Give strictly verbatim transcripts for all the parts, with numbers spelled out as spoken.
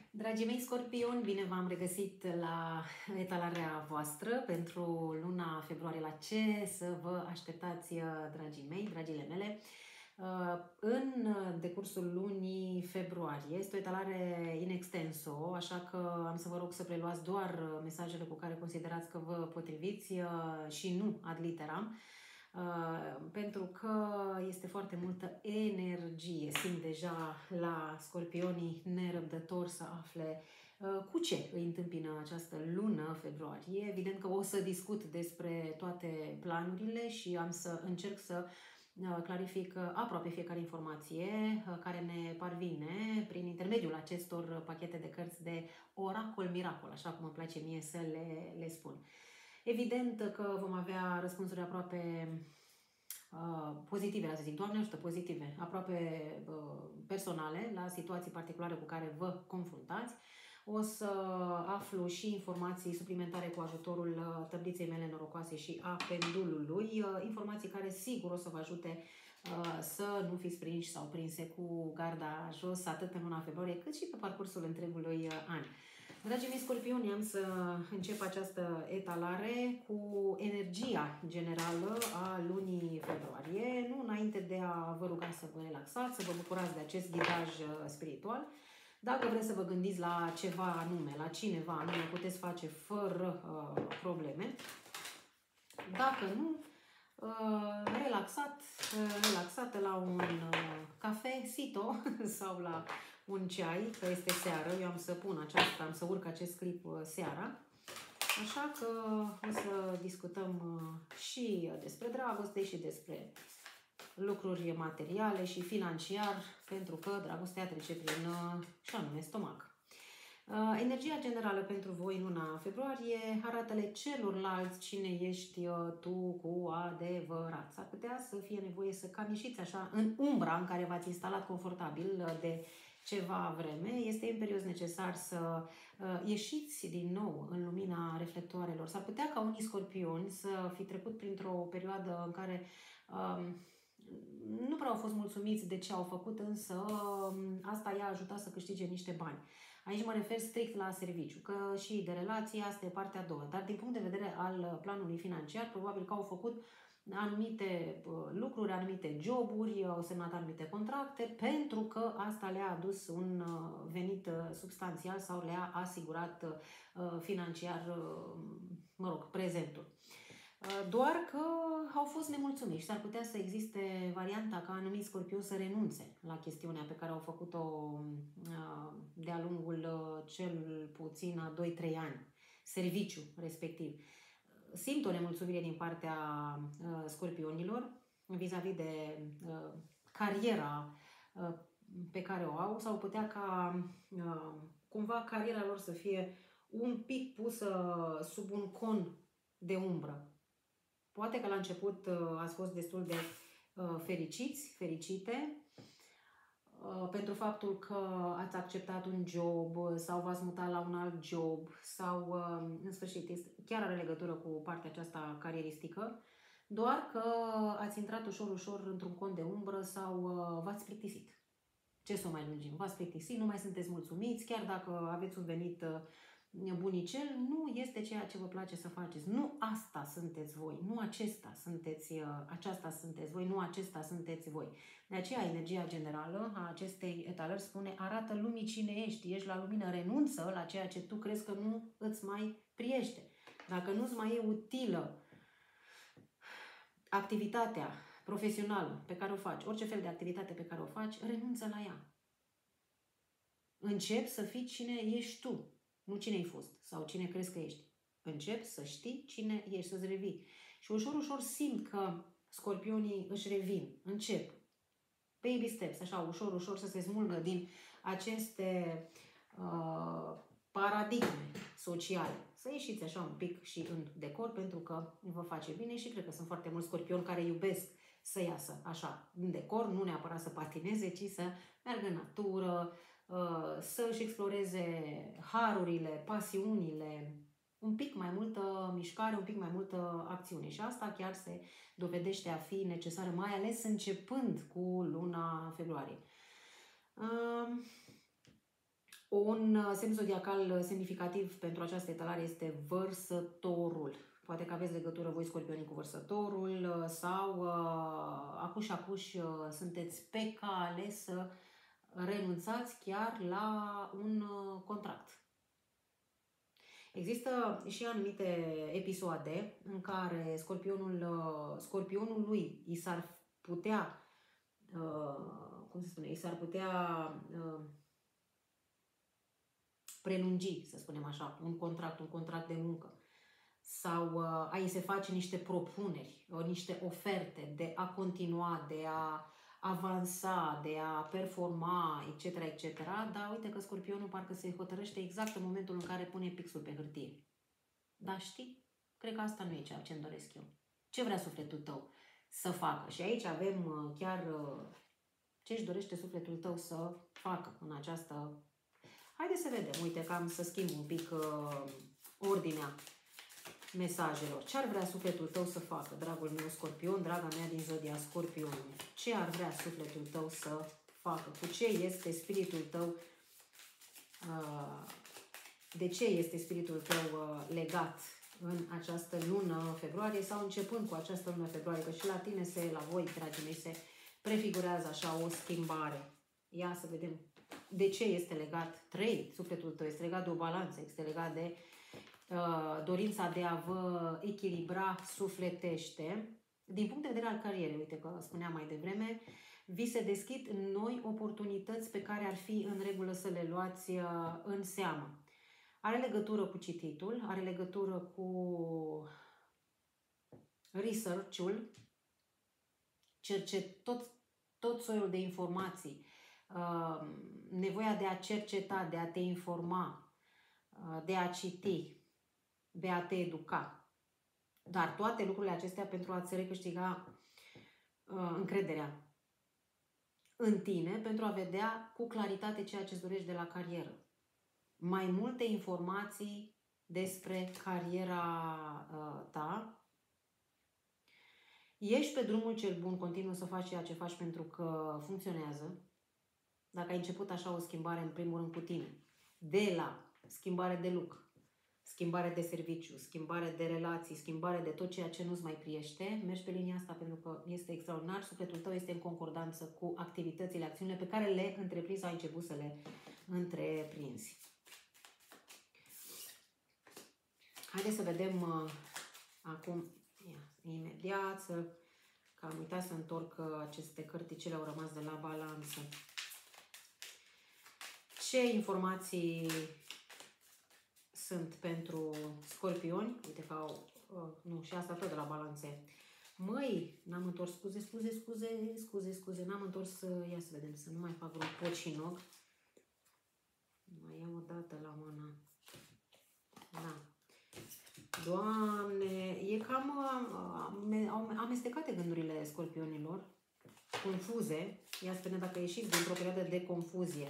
Dragii mei scorpioni, bine v-am regăsit la etalarea voastră pentru luna februarie. La ce să vă așteptați, dragii mei, dragile mele, în decursul lunii februarie? Este o etalare in extenso, așa că am să vă rog să preluați doar mesajele cu care considerați că vă potriviți și nu ad literam. Uh, pentru că este foarte multă energie. Simt deja la scorpionii nerăbdători să afle uh, cu ce îi întâmpină această lună februarie. Evident că o să discut despre toate planurile și am să încerc să uh, clarific uh, aproape fiecare informație uh, care ne parvine prin intermediul acestor pachete de cărți de oracol miracol, așa cum îmi place mie să le, le spun. Evident că vom avea răspunsuri aproape uh, pozitive, să zic, Doamne ajută, pozitive, aproape uh, personale, la situații particulare cu care vă confruntați. O să aflu și informații suplimentare cu ajutorul uh, tabliței mele norocoase și a pendulului, uh, informații care sigur o să vă ajute uh, să nu fiți prinși sau prinse cu garda jos, atât în luna februarie, cât și pe parcursul întregului uh, an. Dragii mei scorpioni, am să încep această etalare cu energia generală a lunii februarie, nu înainte de a vă ruga să vă relaxați, să vă bucurați de acest ghidaj spiritual. Dacă vreți să vă gândiți la ceva anume, la cineva anume, puteți face fără uh, probleme. Dacă nu, uh, relaxat, uh, relaxată la un uh, cafe, sito sau la un ceai, că este seară, eu am să pun aceasta, am să urc acest clip seara, așa că o să discutăm și despre dragoste și despre lucruri materiale și financiar, pentru că dragostea trece prin, și anume, stomac. Energia generală pentru voi în luna februarie, arată-le celorlalți cine ești tu cu adevărat. S-ar putea să fie nevoie să cam ieșiți așa în umbra în care v-ați instalat confortabil de ceva vreme. Este imperios necesar să uh, ieșiți din nou în lumina reflectoarelor. S-ar putea ca unii scorpioni să fi trecut printr-o perioadă în care uh, nu prea au fost mulțumiți de ce au făcut, însă uh, asta i-a ajutat să câștige niște bani. Aici mă refer strict la serviciu, că și de relație asta e partea a doua. Dar din punct de vedere al planului financiar, probabil că au făcut anumite lucruri, anumite joburi, au semnat anumite contracte, pentru că asta le-a adus un venit substanțial sau le-a asigurat financiar, mă rog, prezentul. Doar că au fost nemulțumiți. S-ar putea să existe varianta ca anumiți scorpioni să renunțe la chestiunea pe care au făcut-o de-a lungul cel puțin a doi trei ani, serviciu respectiv. Simt o nemulțumire din partea uh, scorpionilor vis-a-vis de uh, cariera uh, pe care o au, sau putea ca uh, cumva cariera lor să fie un pic pusă sub un con de umbră. Poate că la început uh, ați fost destul de uh, fericiți, fericite, pentru faptul că ați acceptat un job sau v-ați mutat la un alt job sau, în sfârșit, este, chiar are legătură cu partea aceasta carieristică, doar că ați intrat ușor, ușor într-un cont de umbră sau v-ați plictisit. Ce să mai lungim? V-ați plictisit, nu mai sunteți mulțumiți, chiar dacă aveți un venit bunicel, nu este ceea ce vă place să faceți. Nu asta sunteți voi, nu acesta sunteți, aceasta sunteți voi, nu acesta sunteți voi. De aceea, energia generală a acestei etalări spune: arată lumii cine ești, ești la lumină, renunță la ceea ce tu crezi că nu îți mai priește. Dacă nu îți mai e utilă activitatea profesională pe care o faci, orice fel de activitate pe care o faci, renunță la ea. Încep să fii cine ești tu. Nu cine ai fost sau cine crezi că ești. Încep să știi cine ești, să-ți revii. Și ușor, ușor simt că scorpionii își revin. Încep. Baby steps, așa, ușor, ușor să se smulgă din aceste uh, paradigme sociale. Să ieșiți așa un pic și în decor, pentru că vă face bine și cred că sunt foarte mulți scorpioni care iubesc să iasă așa în decor, nu neapărat să patineze, ci să meargă în natură, să își exploreze harurile, pasiunile, un pic mai multă mișcare, un pic mai multă acțiune. Și asta chiar se dovedește a fi necesară, mai ales începând cu luna februarie. Un semn zodiacal semnificativ pentru această etalare este Vărsătorul. Poate că aveți legătură voi, scorpionii, cu Vărsătorul sau uh, acuși-acuși uh, sunteți pe cale să renunțați chiar la un uh, contract. Există și anumite episoade în care scorpionul, uh, scorpionul lui i s-ar putea, uh, cum se spune, i s-ar putea uh, prelungi, să spunem așa, un contract, un contract de muncă. Sau uh, a îi se face niște propuneri, uh, niște oferte de a continua, de a avansa, de a performa, et cetera, et cetera. Dar uite că scorpionul parcă se hotărăște exact în momentul în care pune pixul pe hârtie. Dar știi? Cred că asta nu e ceea ce îmi doresc eu. Ce vrea sufletul tău să facă? Și aici avem uh, chiar uh, ce își dorește sufletul tău să facă în această... Haideți să vedem. Uite că am să schimb un pic uh, ordinea mesajelor. Ce ar vrea sufletul tău să facă, dragul meu scorpion, draga mea din zodia scorpionului? Ce ar vrea sufletul tău să facă? Cu ce este spiritul tău, de ce este spiritul tău legat în această lună februarie sau începând cu această lună februarie? Că și la tine, se, la voi, dragii mei, se prefigurează așa o schimbare. Ia să vedem de ce este legat. trei. Sufletul tău este legat de o balanță, este legat de dorința de a vă echilibra sufletește. Din punct de vedere al carierei, uite că spuneam mai devreme, vi se deschid noi oportunități pe care ar fi în regulă să le luați în seamă. Are legătură cu cititul, are legătură cu research-ul, cercet, tot, tot soiul de informații, nevoia de a cerceta, de a te informa, de a citi, de a te educa. Dar toate lucrurile acestea pentru a-ți recâștiga uh, încrederea în tine, pentru a vedea cu claritate ceea ce îți dorești de la carieră. Mai multe informații despre cariera uh, ta. Ești pe drumul cel bun, continuu să faci ceea ce faci pentru că funcționează. Dacă ai început așa o schimbare, în primul rând cu tine, de la schimbare de look, schimbare de serviciu, schimbare de relații, schimbare de tot ceea ce nu-ți mai priește, mergi pe linia asta pentru că este extraordinar, sufletul tău este în concordanță cu activitățile, acțiunile pe care le întreprinzi sau ai început să le întreprinzi. Haideți să vedem uh, acum, ia, imediat, să, că am uitat să întorc uh, aceste cărticele, au rămas de la balanță. Ce informații sunt pentru scorpioni? Uite că au, uh, nu, și asta tot de la balanțe. Măi, n-am întors, scuze, scuze, scuze, scuze, scuze, n-am întors, uh, ia să vedem, să nu mai fac vreun pocinog. Mai iau o dată la mână. Da. Doamne, e cam uh, amestecate gândurile scorpionilor, confuze. Ia spune dacă ieșiți dintr-o perioadă de confuzie.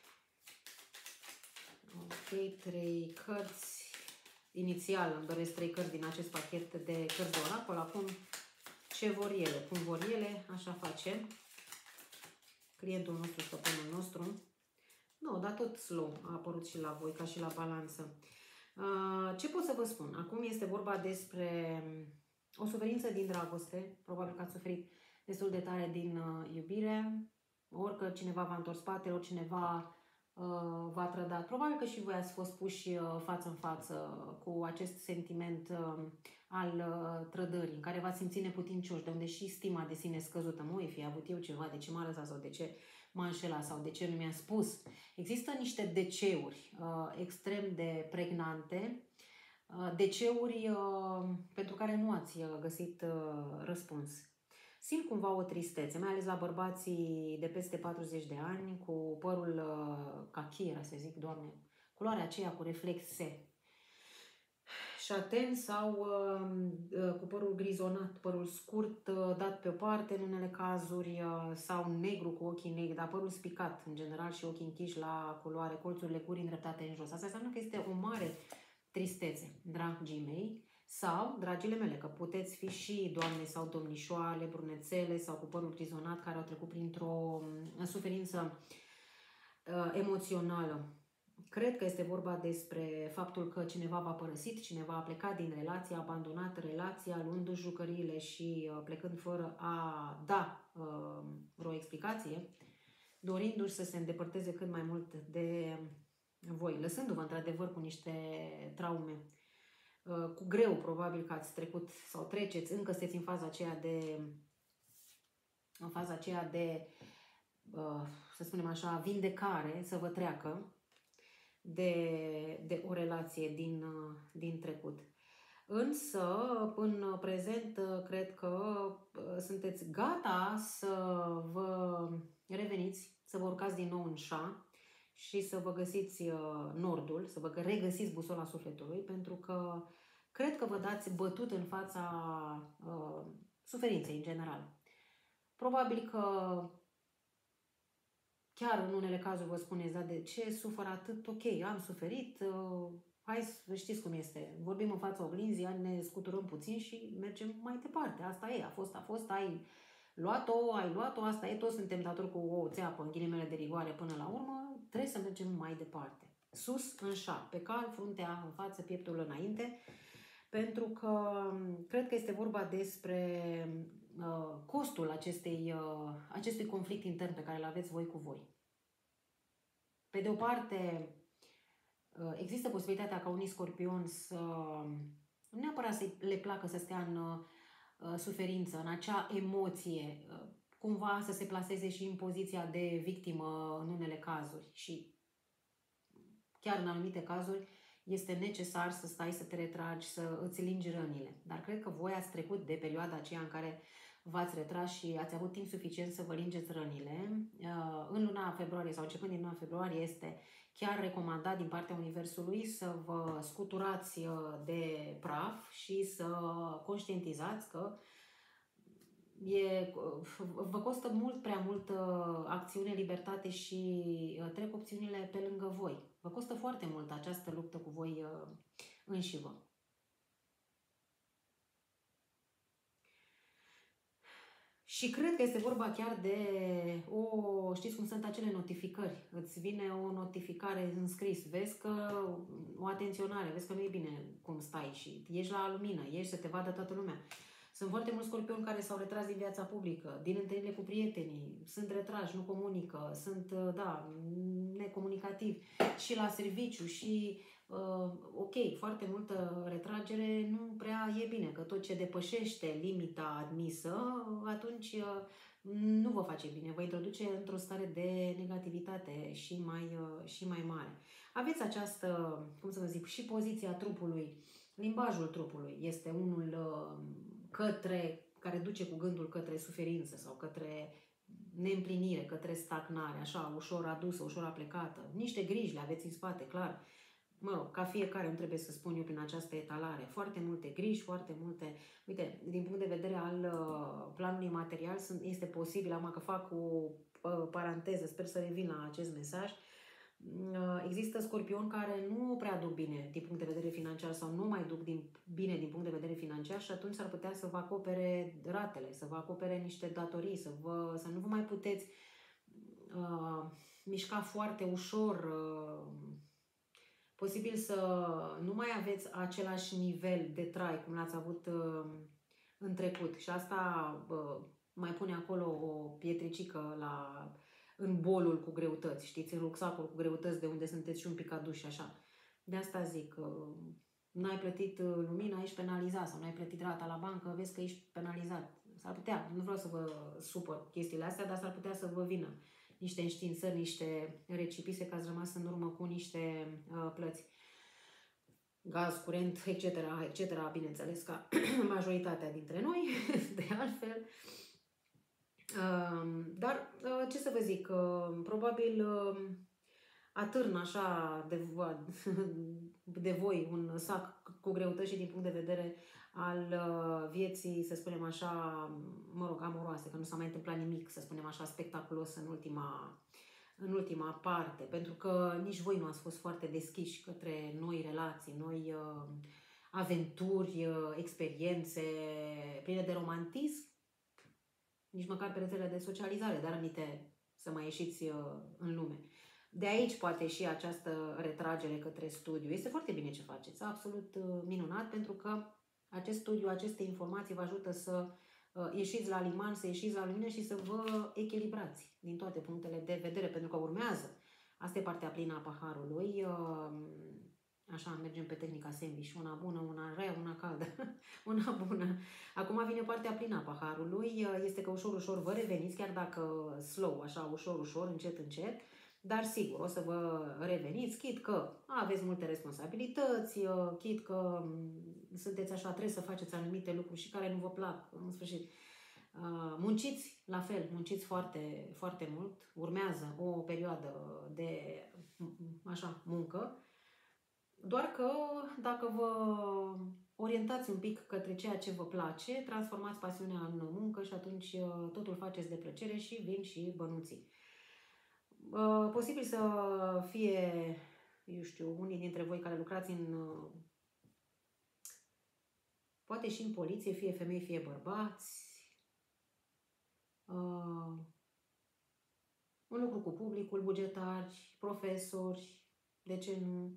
Ok, trei cărți. Inițial îmi doresc trei cărți din acest pachet de cărți de oracol. Acum, ce vor ele? Cum vor ele? Așa facem. Clientul nostru, stăpânul nostru. Nu, dar tot slow a apărut și la voi, ca și la balanță. Uh, ce pot să vă spun? Acum este vorba despre o suferință din dragoste. Probabil că ați suferit destul de tare din uh, iubire. Orică cineva v-a întors spatele, ori cineva uh, v-a trădat. Probabil că și voi ați fost puși uh, față în față cu acest sentiment uh, al uh, trădării, în care v-ați simțit neputincioși, de unde și stima de sine scăzută. Măi, fi avut eu ceva, de ce m-a lăsat sau de ce m-a înșelat sau de ce nu mi-a spus. Există niște deceuri uh, extrem de pregnante, uh, deceuri uh, pentru care nu ați uh, găsit uh, răspuns. Simt cumva o tristețe, mai ales la bărbații de peste patruzeci de ani, cu părul uh, cachi, era să zic, Doamne, culoarea aceea cu reflexe șaten sau uh, cu părul grizonat, părul scurt, uh, dat pe o parte în unele cazuri, uh, sau negru cu ochii negri, dar părul spicat în general și ochii închiși la culoare, colțurile gurii îndreptate în jos. Asta înseamnă că este o mare tristețe, dragii mei, sau, dragile mele, că puteți fi și doamne sau domnișoare, brunețele sau cu părul grizonat care au trecut printr-o suferință uh, emoțională. Cred că este vorba despre faptul că cineva v-a părăsit, cineva a plecat din relație, a abandonat relația, luându-și jucăriile și uh, plecând fără a da uh, vreo explicație, dorindu-și să se îndepărteze cât mai mult de voi, lăsându-vă într-adevăr cu niște traume. Uh, cu greu, probabil că ați trecut sau treceți, încă sunteți în faza aceea de, în faza aceea de, uh, să spunem așa, vindecare, să vă treacă de, de o relație din, din trecut. Însă, în prezent, cred că sunteți gata să vă reveniți, să vă urcați din nou în șa și să vă găsiți nordul, să vă regăsiți busola sufletului, pentru că cred că vă dați bătut în fața uh, suferinței în general. Probabil că chiar în unele cazuri vă spuneți, da, de ce sufăr atât? Ok, am suferit, uh, hai să știți cum este. Vorbim în fața oglinzii, ne scuturăm puțin și mergem mai departe. Asta e, a fost, a fost, ai luat-o, ai luat-o, asta e, toți suntem datori cu o țeapă în ghilimele de rigoare până la urmă, trebuie să mergem mai departe. Sus, în șa, pe cal, fruntea în față, pieptul înainte, pentru că cred că este vorba despre uh, costul acestei, uh, acestui conflict intern pe care îl aveți voi cu voi. Pe de o parte, uh, există posibilitatea ca unii scorpioni să nu neapărat să le placă să stea în uh, suferință, în acea emoție, uh, cumva să se plaseze și în poziția de victimă în unele cazuri și chiar în anumite cazuri este necesar să stai, să te retragi, să îți lingi rănile. Dar cred că voi ați trecut de perioada aceea în care v-ați retras și ați avut timp suficient să vă lingeți rănile. În luna februarie sau începând din luna februarie este chiar recomandat din partea Universului să vă scuturați de praf și să conștientizați că E, vă costă mult prea mult acțiune, libertate și trec opțiunile pe lângă voi. Vă costă foarte mult această luptă cu voi înșivă. Și cred că este vorba chiar de o, știți cum sunt acele notificări. Îți vine o notificare în scris, vezi că o atenționare, vezi că nu e bine cum stai și ești la lumină, ești să te vadă toată lumea. Sunt foarte mulți scorpioni care s-au retras din viața publică, din întâlnirile cu prietenii, sunt retrași, nu comunică, sunt, da, necomunicativi și la serviciu și, uh, ok, foarte multă retragere nu prea e bine, că tot ce depășește limita admisă, atunci uh, nu vă face bine, vă introduce într-o stare de negativitate și mai, uh, și mai mare. Aveți această, cum să vă zic, și poziția trupului, limbajul trupului este unul uh, către, care duce cu gândul către suferință sau către neîmplinire, către stagnare, așa, ușor adusă, ușor aplecată. Niște griji le aveți în spate, clar. Mă rog, ca fiecare îmi trebuie să spun eu prin această etalare. Foarte multe griji, foarte multe... Uite, din punct de vedere al uh, planului material, sunt, este posibil, am că fac o uh, paranteză, sper să revin la acest mesaj, există scorpioni care nu prea duc bine din punct de vedere financiar sau nu mai duc din, bine din punct de vedere financiar și atunci s-ar putea să vă acopere ratele, să vă acopere niște datorii, să, vă, să nu vă mai puteți uh, mișca foarte ușor, uh, posibil să nu mai aveți același nivel de trai cum l-ați avut uh, în trecut și asta uh, mai pune acolo o pietricică la... în bolul cu greutăți, știți, în rucsacul cu greutăți de unde sunteți și un pic aduși așa. De asta zic, n-ai plătit lumina, ești penalizat sau n-ai plătit rata la bancă, vezi că ești penalizat. S-ar putea, nu vreau să vă supăr chestiile astea, dar s-ar putea să vă vină niște înștiințări, niște recipise că ați rămas în urmă cu niște uh, plăți. Gaz, curent, et cetera, et cetera, bineînțeles, ca majoritatea dintre noi, de altfel. Dar ce să vă zic, probabil atârn așa de, de voi un sac cu greutăți și din punct de vedere al vieții, să spunem așa, mă rog, amoroase, că nu s-a mai întâmplat nimic, să spunem așa, spectaculos în ultima, în ultima parte, pentru că nici voi nu ați fost foarte deschiși către noi relații, noi aventuri, experiențe pline de romantism, nici măcar pe rețelele de socializare, dar aminte să mai ieșiți în lume. De aici poate și această retragere către studiu. Este foarte bine ce faceți, absolut minunat, pentru că acest studiu, aceste informații vă ajută să ieșiți la liman, să ieșiți la lumină și să vă echilibrați din toate punctele de vedere, pentru că urmează. Asta e partea plină a paharului. Așa, mergem pe tehnica sandwich, una bună, una rea, una caldă, una bună. Acum vine partea plină a paharului, este că ușor, ușor vă reveniți, chiar dacă slow, așa, ușor, ușor, încet, încet, dar sigur, o să vă reveniți, chit că aveți multe responsabilități, chit că sunteți așa, trebuie să faceți anumite lucruri și care nu vă plac, în sfârșit. Munciți, la fel, munciți foarte, foarte mult, urmează o perioadă de, așa, muncă, doar că dacă vă orientați un pic către ceea ce vă place, transformați pasiunea în muncă și atunci totul faceți de plăcere și vin și bănuții. Posibil să fie, eu știu, unii dintre voi care lucrați în, poate și în poliție, fie femei, fie bărbați, un lucru cu publicul, bugetari, profesori, de ce nu?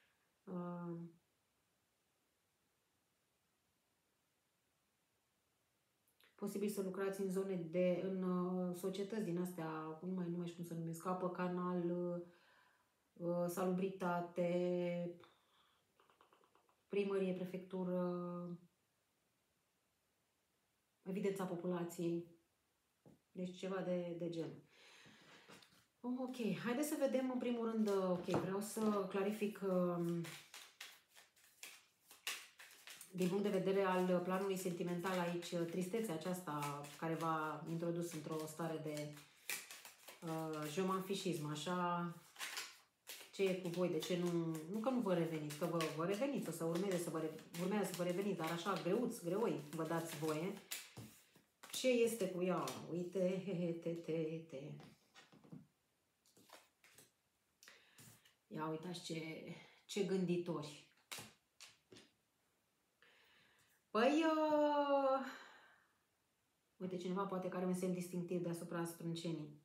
Posibil să lucrați în zone de, în societăți din astea, nu mai, nu mai știu cum să numesc, apă, canal, salubritate, primărie, prefectură, evidența populației, deci ceva de, de gen. Ok, haideți să vedem în primul rând, ok, vreau să clarific din punct de vedere al planului sentimental aici, tristețea aceasta care v-a introdus într-o stare de uh, jomanfișism, așa, ce e cu voi, de ce nu, nu că nu vă reveniți, că vă, vă reveniți, o să urmeze să vă, urmează să vă reveniți, dar așa greuți, greoi vă dați voie. Ce este cu ea? Uite, he, he, te, te, te. Ia uitați ce, ce gânditori. Păi, uh, uite, cineva poate care are un semn distinctiv deasupra sprâncenii.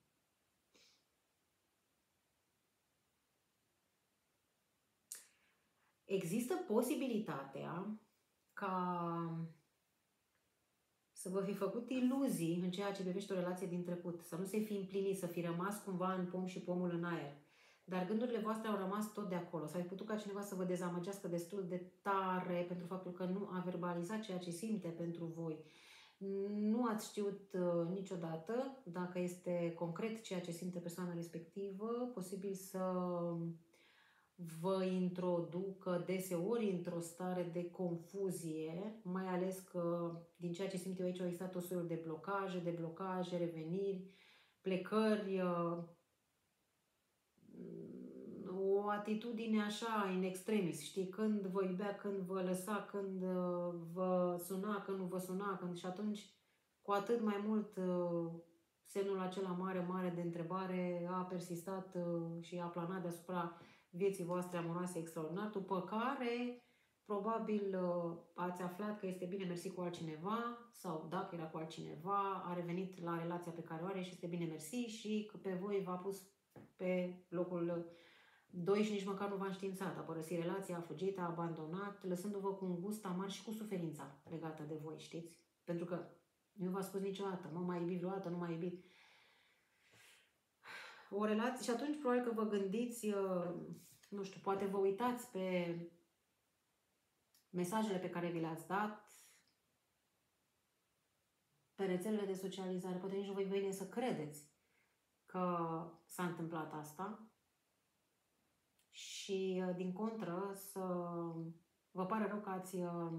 Există posibilitatea ca să vă fi făcut iluzii în ceea ce privește o relație din trecut, să nu se fi împlinit, să fi rămas cumva în pom și pomul în aer. Dar gândurile voastre au rămas tot de acolo. S-ar fi putut ca cineva să vă dezamăgească destul de tare pentru faptul că nu a verbalizat ceea ce simte pentru voi. Nu ați știut uh, niciodată dacă este concret ceea ce simte persoana respectivă, posibil să vă introducă deseori într-o stare de confuzie, mai ales că din ceea ce simt eu aici au existat o soiul de blocaje, de blocaje, reveniri, plecări, uh, o atitudine așa, in extremis, știi, când vă iubea, când vă lăsa, când vă suna, când nu vă suna, când... și atunci, cu atât mai mult, semnul acela mare, mare de întrebare a persistat și a planat deasupra vieții voastre amoroase extraordinar, după care, probabil, ați aflat că este bine mersi cu altcineva, sau dacă era cu altcineva, a revenit la relația pe care o are și este bine mersi și că pe voi v-a pus pe locul doi și nici măcar nu v-a înștiințat. A părăsit relația, a fugit, a abandonat, lăsându-vă cu un gust amar și cu suferința legată de voi, știți? Pentru că nu v-a spus niciodată, mă mai iubit vreodată, nu mai iubit. O relație, și atunci probabil că vă gândiți, nu știu, poate vă uitați pe mesajele pe care vi le-ați dat, pe rețelele de socializare, poate nici nu vă vine să credeți că s-a întâmplat asta. Și, din contră, să vă pare rău că ați,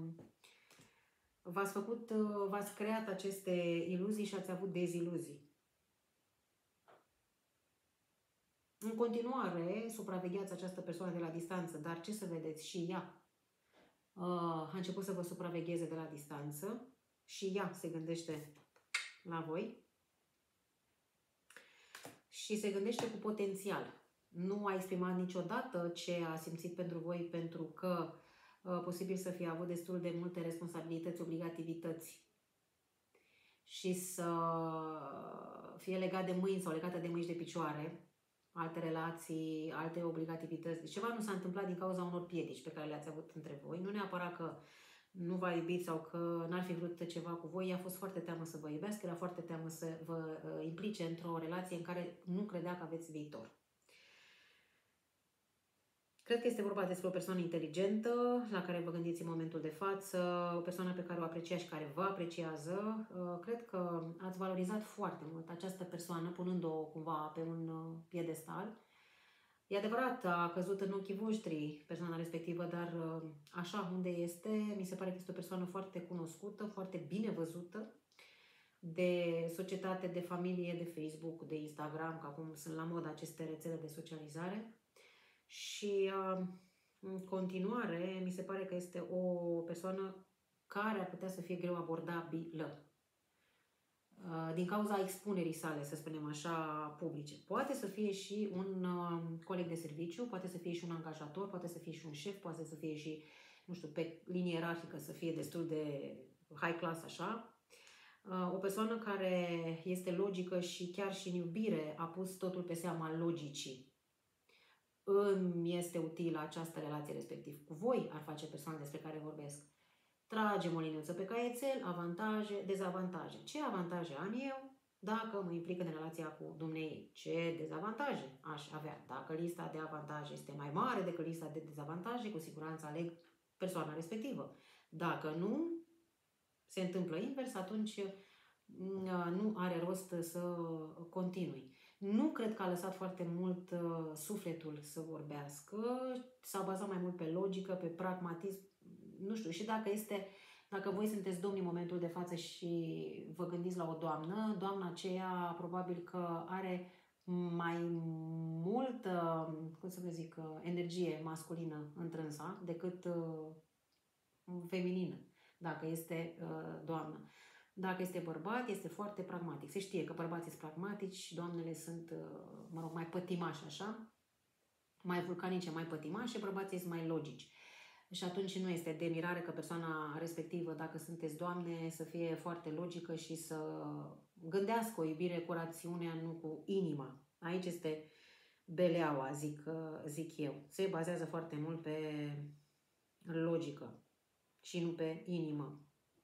v-ați făcut, v-ați creat aceste iluzii și ați avut deziluzii. În continuare, supravegheați această persoană de la distanță, dar ce să vedeți? Și ea a început să vă supravegheze de la distanță și ea se gândește la voi și se gândește cu potențial. Nu a exprimat niciodată ce a simțit pentru voi, pentru că uh, posibil să fie avut destul de multe responsabilități, obligativități și să fie legat de mâini sau legată de mâini și de picioare. alte relații, alte obligativități. Ceva nu s-a întâmplat din cauza unor piedici pe care le-ați avut între voi. Nu neapărat că nu v-a iubit sau că n-ar fi vrut ceva cu voi, i-a fost foarte teamă să vă iubească, era foarte teamă să vă uh, implice într-o relație în care nu credea că aveți viitor. Cred că este vorba despre o persoană inteligentă, la care vă gândiți în momentul de față, o persoană pe care o apreciați și care vă apreciază. Cred că ați valorizat foarte mult această persoană, punând-o cumva pe un piedestal. E adevărat, a căzut în ochii voștri persoana respectivă, dar așa unde este, mi se pare că este o persoană foarte cunoscută, foarte bine văzută de societate, de familie, de Facebook, de Instagram, că acum sunt la modă aceste rețele de socializare. Și în continuare, mi se pare că este o persoană care ar putea să fie greu abordabilă din cauza expunerii sale, să spunem așa, publice. Poate să fie și un coleg de serviciu, poate să fie și un angajator, poate să fie și un șef, poate să fie și, nu știu, pe linie ierarhică să fie destul de high class așa. O persoană care este logică și chiar și în iubire a pus totul pe seama logicii. Îmi este utilă această relație respectiv cu voi, ar face persoana despre care vorbesc. Tragem o liniuță pe caietel, avantaje, dezavantaje. Ce avantaje am eu dacă mă implic în relația cu dumneei? Ce dezavantaje aș avea? Dacă lista de avantaje este mai mare decât lista de dezavantaje, cu siguranță aleg persoana respectivă. Dacă nu se întâmplă invers, atunci nu are rost să continui. Nu cred că a lăsat foarte mult uh, sufletul să vorbească, s-a bazat mai mult pe logică, pe pragmatism, nu știu, și dacă este, dacă voi sunteți domni în momentul de față și vă gândiți la o doamnă, doamna aceea probabil că are mai multă, cum să vă zic, energie masculină întrânsa decât uh, feminină, dacă este uh, doamnă. Dacă este bărbat, este foarte pragmatic. Se știe că bărbații sunt pragmatici, doamnele sunt, mă rog, mai pătimași așa, mai vulcanice, mai pătimași, bărbații sunt mai logici. Și atunci nu este de mirare că persoana respectivă, dacă sunteți doamne, să fie foarte logică și să gândească o iubire cu rațiunea, nu cu inima. Aici este beleaua, zic, zic eu. Se bazează foarte mult pe logică și nu pe inimă.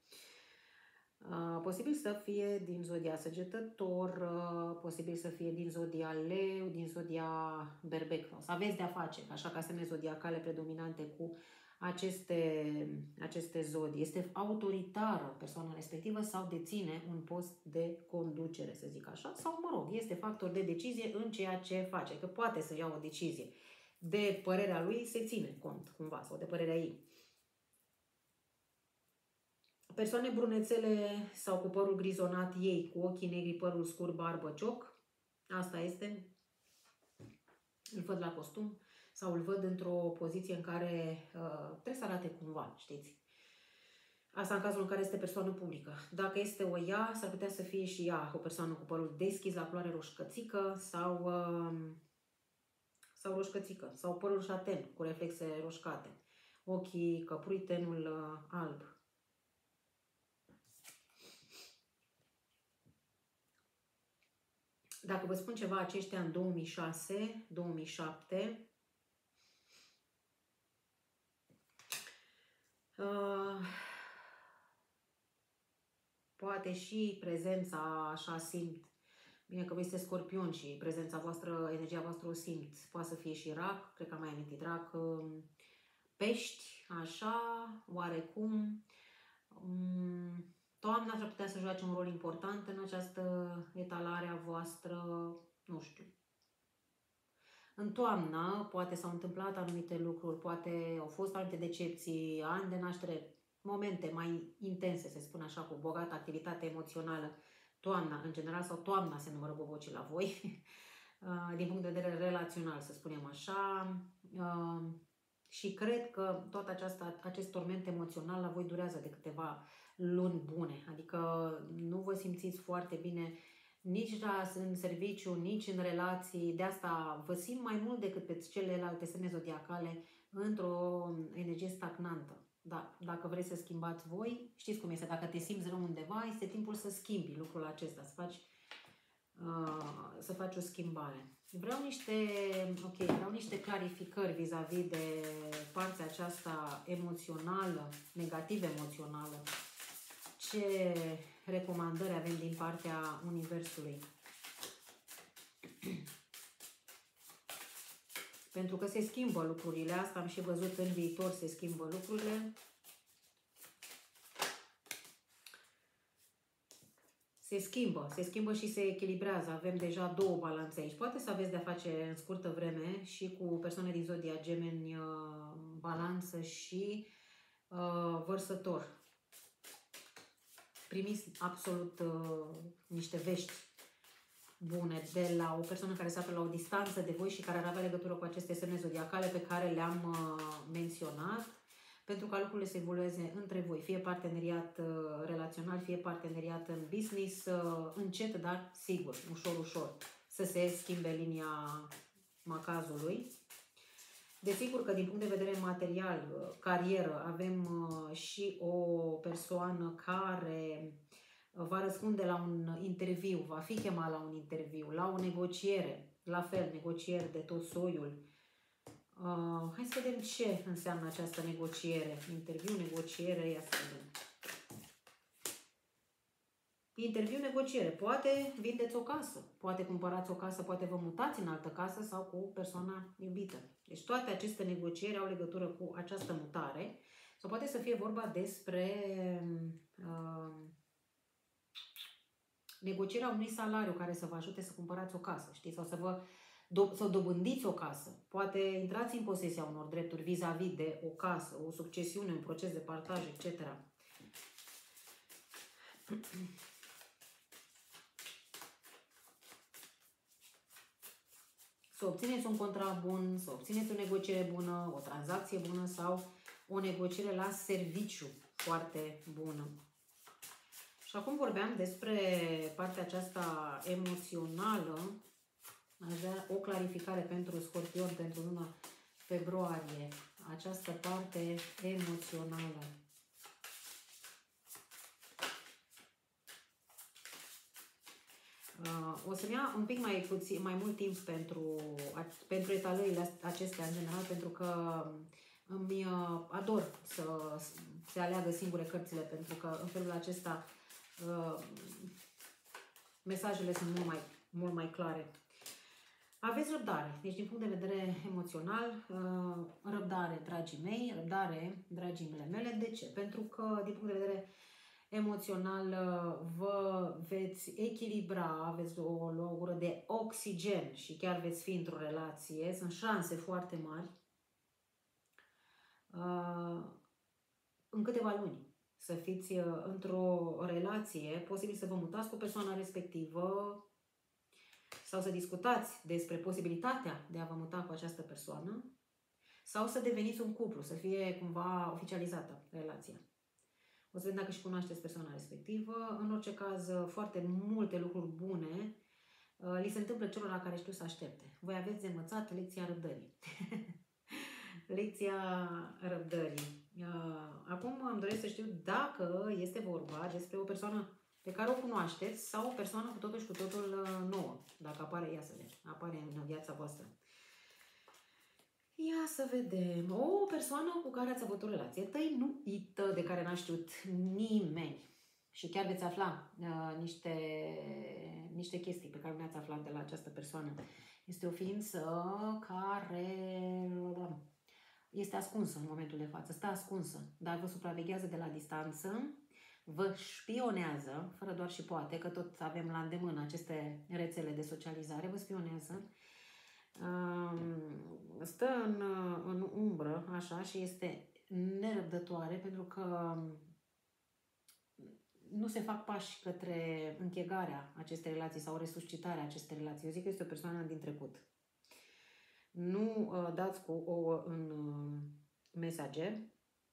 Uh, posibil să fie din zodia Săgetător, uh, posibil să fie din zodia Leu, din zodia Berbec. O să aveți de-a face, așa ca semne zodiacale predominante cu aceste, aceste zodii. Este autoritară persoana respectivă sau deține un post de conducere, să zic așa, sau, mă rog, este factor de decizie în ceea ce face, că poate să ia o decizie. De părerea lui se ține cont, cumva, sau de părerea ei. Persoane brunețele sau cu părul grizonat, ei cu ochii negri, părul scurt, barbă, cioc. Asta este. Îl văd la costum sau îl văd într-o poziție în care uh, trebuie să arate cumva, știți? Asta în cazul în care este persoană publică. Dacă este o ea, s-ar putea să fie și ea o persoană cu părul deschis, la culoare roșcățică sau, uh, sau roșcățică, sau părul șaten cu reflexe roșcate. Ochii căprui, tenul uh, alb. Dacă vă spun ceva, aceștia în două mii șase, două mii șapte, uh, poate și prezența, așa simt, bine că voi este Scorpion și prezența voastră, energia voastră o simt, poate să fie și Rac, cred că am mai amintit Rac, Pești, așa, oarecum. Um, Toamna ar putea să joace un rol important în această etalare a voastră, nu știu. În toamnă poate s-au întâmplat anumite lucruri, poate au fost anumite decepții, ani de naștere, momente mai intense, să spun așa, cu bogată activitate emoțională. Toamna, în general, sau toamna se numără bobocii la voi, din punct de vedere relațional, să spunem așa. Și cred că tot aceasta, acest torment emoțional la voi durează de câteva luni bune. Adică nu vă simțiți foarte bine nici la, în serviciu, nici în relații. De asta vă simt mai mult decât pe celelalte semne zodiacale într-o energie stagnantă. Da, dacă vreți să schimbați voi, știți cum este, dacă te simți rău undeva, este timpul să schimbi lucrul acesta, să faci, uh, să faci o schimbare. Vreau niște, ok, vreau niște clarificări vis-a-vis de partea aceasta emoțională, negativ emoțională. Ce recomandări avem din partea Universului? Pentru că se schimbă lucrurile, asta am și văzut, în viitor se schimbă lucrurile. Se schimbă, se schimbă și se echilibrează. Avem deja două balanțe aici. Poate să aveți de-a face în scurtă vreme și cu persoane din zodia Gemeni, balanță și uh, vărsător. Primiți absolut uh, niște vești bune de la o persoană care se află la o distanță de voi și care ar avea legătură cu aceste semne zodiacale pe care le-am uh, menționat, pentru ca lucrurile să evolueze între voi, fie parteneriat uh, relațional, fie parteneriat în business, uh, încet, dar sigur, ușor, ușor, să se schimbe linia macazului. Desigur că din punct de vedere material, uh, carieră, avem uh, și o persoană care va răspunde la un interviu, va fi chemat la un interviu, la o negociere, la fel, negocieri de tot soiul. Uh, hai să vedem ce înseamnă această negociere. Interviu, negociere, ia să vedem. Interviu, negociere. Poate vindeți o casă, poate cumpărați o casă, poate vă mutați în altă casă sau cu persoana iubită. Deci toate aceste negocieri au legătură cu această mutare sau poate să fie vorba despre uh, negocierea unui salariu care să vă ajute să cumpărați o casă, știți? Sau să vă do să dobândiți o casă. Poate intrați în posesia unor drepturi vis-a-vis -vis de o casă, o succesiune, un proces de partaj, et cetera. Să obțineți un contract bun, să obțineți o negociere bună, o tranzacție bună sau o negociere la serviciu foarte bună. Și acum vorbeam despre partea aceasta emoțională. Aș vrea o clarificare pentru Scorpion, pentru luna februarie. Această parte emoțională. Uh, o să-mi ia un pic mai, puțin, mai mult timp pentru, pentru etalările acestea în general, pentru că îmi uh, ador să se aleagă singure cărțile, pentru că în felul acesta uh, mesajele sunt mult mai, mult mai clare. Aveți răbdare, deci din punct de vedere emoțional, uh, răbdare, dragii mei, răbdare, dragii mele. De ce? Pentru că din punct de vedere emoțional vă veți echilibra, aveți o, o gură de oxigen și chiar veți fi într-o relație. Sunt șanse foarte mari uh, în câteva luni să fiți uh, într-o relație, posibil să vă mutați cu persoana respectivă sau să discutați despre posibilitatea de a vă muta cu această persoană sau să deveniți un cuplu, să fie cumva oficializată relația. O să vedem dacă și cunoașteți persoana respectivă. În orice caz, foarte multe lucruri bune uh, li se întâmplă celor la care știu să aștepte. Voi aveți de învățat lecția răbdării. Lecția răbdării. Uh, acum îmi doresc să știu dacă este vorba despre o persoană pe care o cunoașteți sau o persoană cu totul și cu totul uh, nouă. Dacă apare, ia să vedem, apare în viața voastră. Ia să vedem. O persoană cu care ați avut o relație tăinuită, de care n-a știut nimeni. Și chiar veți afla uh, niște, niște chestii pe care nu le-ați aflat de la această persoană. Este o ființă care da, este ascunsă în momentul de față, stă ascunsă, dar vă supraveghează de la distanță, vă șpionează, fără doar și poate, că tot avem la îndemână aceste rețele de socializare, vă spionează. Stă în, în umbră, așa, și este nerăbdătoare pentru că nu se fac pași către închegarea acestei relații sau resuscitarea acestei relații. Eu zic că este o persoană din trecut. Nu uh, dați cu ouă în uh, mesager.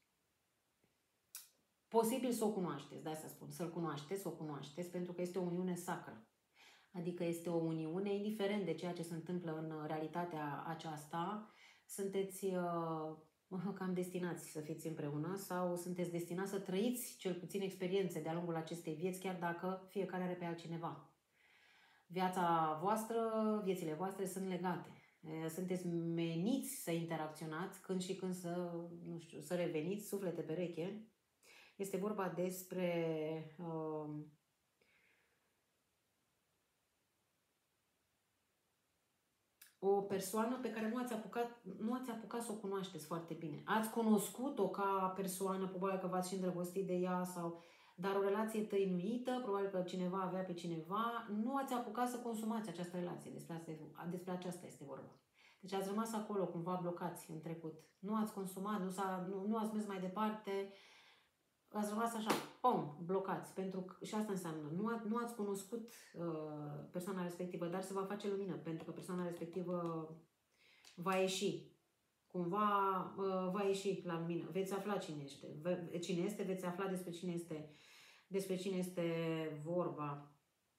Posibil să o cunoașteți, da, să spun, să-l cunoașteți, să o cunoașteți, pentru că este o uniune sacră. Adică este o uniune, indiferent de ceea ce se întâmplă în realitatea aceasta, sunteți uh, cam destinați să fiți împreună sau sunteți destinați să trăiți cel puțin experiențe de-a lungul acestei vieți, chiar dacă fiecare are pe altcineva. Viața voastră, viețile voastre sunt legate. Sunteți meniți să interacționați când și când să, nu știu, să reveniți, suflete pereche. Este vorba despre uh, o persoană pe care nu ați apucat, nu ați apucat să o cunoașteți foarte bine. Ați cunoscut-o ca persoană, probabil că v-ați și îndrăgostit de ea, sau, dar o relație tăinuită, probabil că cineva avea pe cineva, nu ați apucat să consumați această relație. Despre, asta, despre aceasta este vorba. Deci ați rămas acolo cumva blocați în trecut. Nu ați consumat, nu, nu, nu ați mers mai departe, ați rămas așa, pom, blocați. Pentru că, și asta înseamnă, nu, a, nu ați cunoscut uh, persoana respectivă, dar se va face lumină, pentru că persoana respectivă va ieși. Cumva uh, va ieși la lumină. Veți afla cine este. Cine este, veți afla despre cine este, despre cine este vorba.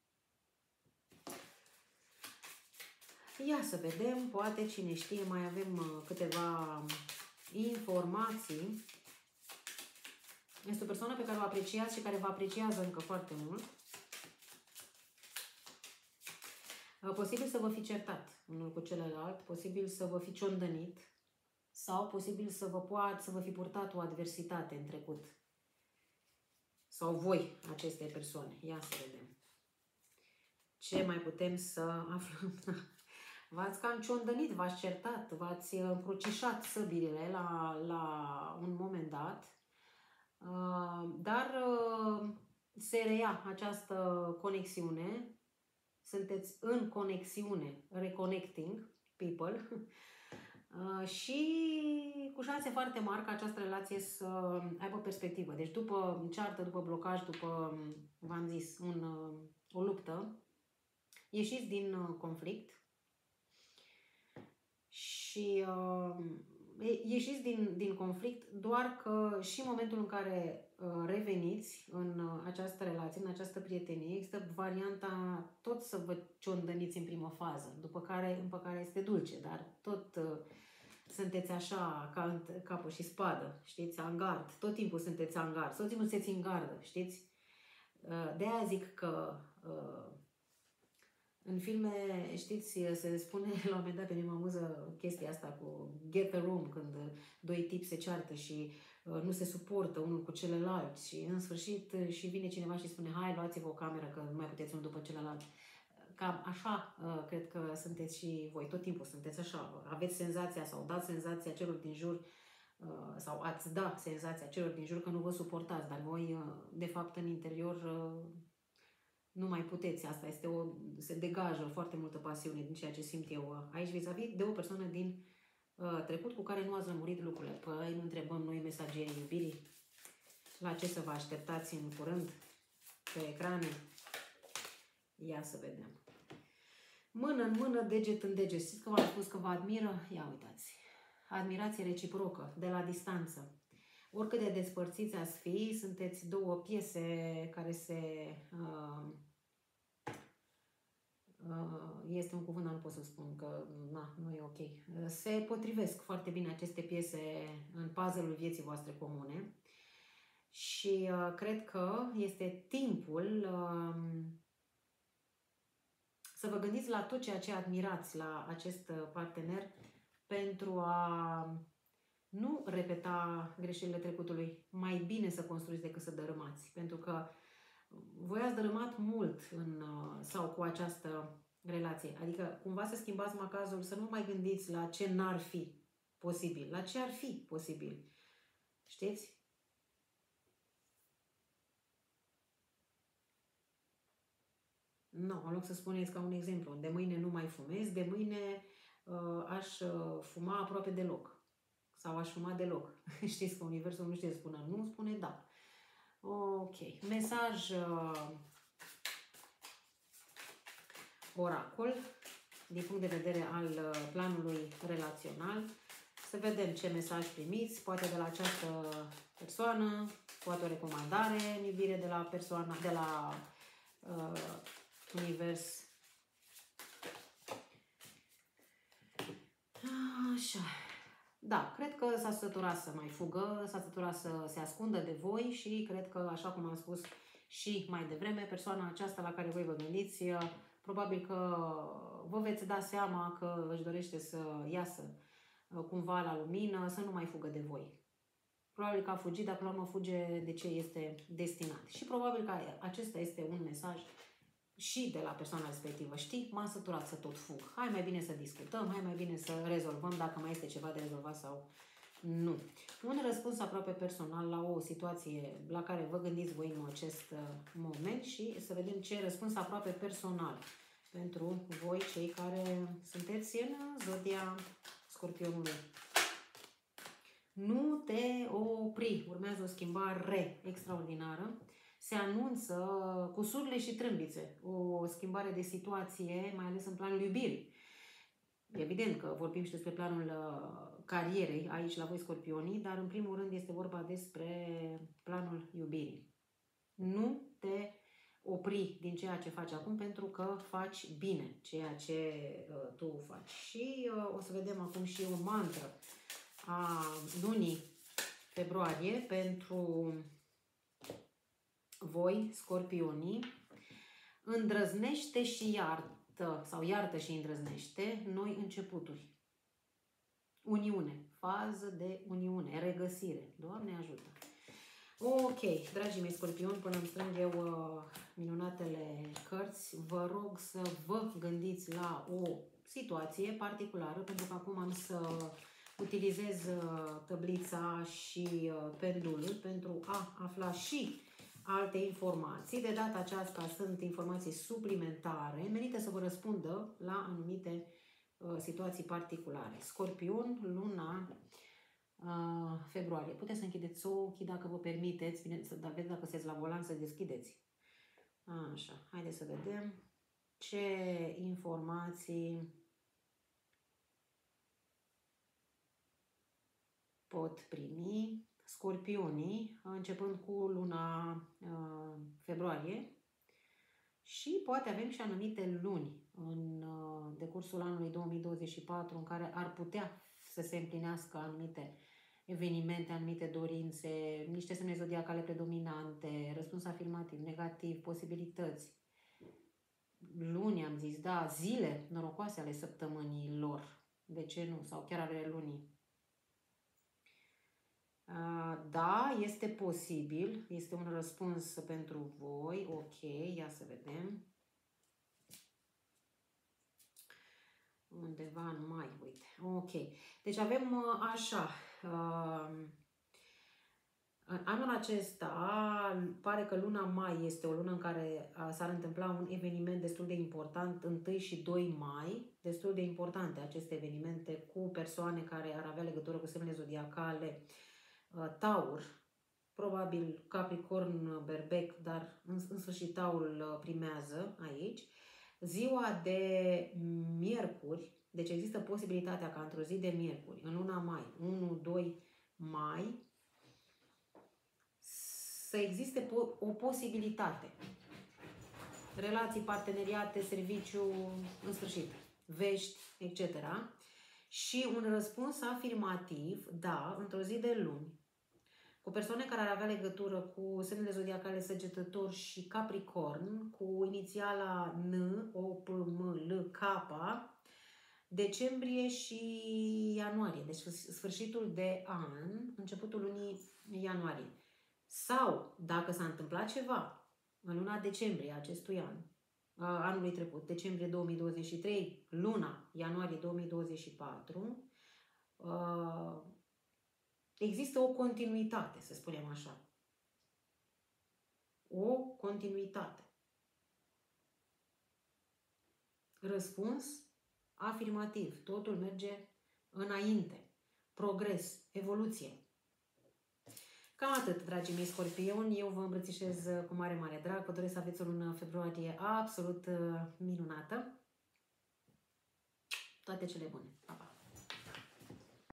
Ia să vedem, poate, cine știe, mai avem uh, câteva informații. Este o persoană pe care o apreciați și care vă apreciază încă foarte mult. Uh, posibil să vă fi certat unul cu celălalt, posibil să vă fi ciondănit sau posibil să vă, poate, să vă fi purtat o adversitate în trecut. Sau voi, aceste persoane. Ia să vedem. Ce mai putem să aflăm? V-ați cam ciondănit, v-ați certat, v-ați încrucișat săbirile la, la un moment dat, dar se reia această conexiune, sunteți în conexiune, reconnecting people, și cu șanse foarte mari ca această relație să aibă perspectivă. Deci după ceartă, după blocaj, după, v-am zis, un, o luptă, ieșiți din conflict și uh, ieșiți din, din conflict, doar că și în momentul în care uh, reveniți în uh, această relație, în această prietenie, există varianta tot să vă ciondăniți în primă fază, după care, după care este dulce, dar tot uh, sunteți așa, ca în capă și spadă, știți, în gard, tot timpul sunteți în gard, tot timpul sunteți în gardă, știți? Uh, de aia zic că uh, în filme, știți, se spune la un moment dat, pe mine mă amuză chestia asta cu get the room, când doi tipi se ceartă și uh, nu se suportă unul cu celălalt și în sfârșit și vine cineva și spune hai, luați-vă o cameră că nu mai puteți unul după celălalt. Cam așa uh, cred că sunteți și voi, tot timpul sunteți așa, aveți senzația sau dați senzația celor din jur uh, sau ați da senzația celor din jur că nu vă suportați, dar voi uh, de fapt în interior uh, nu mai puteți. Asta este o, se degajă foarte multă pasiune din ceea ce simt eu aici vis-a-vis de o persoană din uh, trecut cu care nu ați lămurit lucrurile. Păi nu întrebăm noi, mesagerii iubirii, la ce să vă așteptați în curând pe ecrane. Ia să vedem. Mână în mână, deget în deget. Știți că v-am spus că vă admiră? Ia uitați. Admirație reciprocă, de la distanță. Oricât de despărțiți ați fi, sunteți două piese care se... Uh, uh, este un cuvânt, dar nu pot să spun că na, nu e ok. Se potrivesc foarte bine aceste piese în puzzle-ul vieții voastre comune și uh, cred că este timpul uh, să vă gândiți la tot ceea ce admirați la acest partener pentru a nu repeta greșelile trecutului. Mai bine să construiți decât să dărâmați. Pentru că voi ați dărâmat mult în, sau cu această relație. Adică cumva să schimbați macazul, să nu mai gândiți la ce n-ar fi posibil. La ce ar fi posibil. Știți? Nu, în loc să spuneți ca un exemplu, de mâine nu mai fumez, de mâine uh, aș uh, fuma aproape deloc. Sau aș fuma deloc. Știți că universul nu știe să spună nu, spune da. Ok. Mesaj uh, oracol, din punct de vedere al uh, planului relațional. Să vedem ce mesaj primiți, poate de la această persoană, poate o recomandare în iubire de la persoana, de la uh, univers. Așa. Da, cred că s-a săturat să mai fugă, s-a săturat să se ascundă de voi și cred că, așa cum am spus și mai devreme, persoana aceasta la care voi vă gândiți Probabil că vă veți da seama că își dorește să iasă cumva la lumină, să nu mai fugă de voi. Probabil că a fugit, dar până la urmă fuge de ce este destinat. Și probabil că acesta este un mesaj și de la persoana respectivă. Știi, m-am săturat să tot fug. Hai mai bine să discutăm, hai mai bine să rezolvăm dacă mai este ceva de rezolvat sau nu. Un răspuns aproape personal la o situație la care vă gândiți voi în acest moment și să vedem ce răspuns aproape personal pentru voi, cei care sunteți în zodia Scorpionului. Nu te opri, urmează o schimbare extraordinară. Se anunță cu surle și trâmbițe o schimbare de situație, mai ales în planul iubirii. Evident că vorbim și despre planul carierei aici la voi scorpionii, dar în primul rând este vorba despre planul iubirii. Nu te opri din ceea ce faci acum pentru că faci bine ceea ce uh, tu faci. Și uh, o să vedem acum și o mantră a lunii februarie pentru voi, scorpionii. Îndrăznește și iartă, sau iartă și îndrăznește noi începuturi. Uniune, fază de uniune, regăsire. Doamne ajută! Ok, dragii mei scorpioni, până îmi strâng eu uh, minunatele cărți, vă rog să vă gândiți la o situație particulară, pentru că acum am să utilizez uh, tăblița și uh, pendulul pentru a afla și alte informații. De data aceasta sunt informații suplimentare, menite să vă răspundă la anumite uh, situații particulare. Scorpion, luna uh, februarie. Puteți să închideți ochii dacă vă permiteți, bine, să vedeți dacă sunteți la volan să deschideți. Așa, haideți să vedem ce informații pot primi scorpionii, începând cu luna uh, februarie, și poate avem și anumite luni în uh, decursul anului două mii douăzeci și patru în care ar putea să se împlinească anumite evenimente, anumite dorințe, niște semne zodiacale predominante, răspuns afirmativ, negativ, posibilități. Luni am zis, da, zile norocoase ale săptămânii lor, de ce nu, sau chiar ale lunii. Da, este posibil, este un răspuns pentru voi, ok, ia să vedem. Undeva în mai, uite, ok. Deci avem așa, anul acesta pare că luna mai este o lună în care s-ar întâmpla un eveniment destul de important, unu și doi mai, destul de importante aceste evenimente cu persoane care ar avea legătură cu semnele zodiacale Taur, probabil Capricorn, Berbec, dar în, în sfârșit Taurul primează aici. Ziua de miercuri, deci există posibilitatea ca într-o zi de miercuri, în luna mai, unu doi mai, să existe po o posibilitate. Relații, parteneriate, serviciu, în sfârșit, vești, et cetera. Și un răspuns afirmativ, da, într-o zi de luni, cu persoane care ar avea legătură cu semnele zodiacale Săgetător și Capricorn, cu inițiala N, O, P, M, L, K, decembrie și ianuarie, deci sfârșitul de an, începutul lunii ianuarie. Sau, dacă s-a întâmplat ceva în luna decembrie acestui an, anului trecut, decembrie două mii douăzeci și trei, luna ianuarie două mii douăzeci și patru, există o continuitate, să spunem așa. O continuitate. Răspuns afirmativ. Totul merge înainte. Progres, evoluție. Cam atât, dragii mei scorpioni. Eu vă îmbrățișez cu mare, mare drag. Vă doresc să aveți o lună februarie absolut minunată. Toate cele bune. Pa, pa!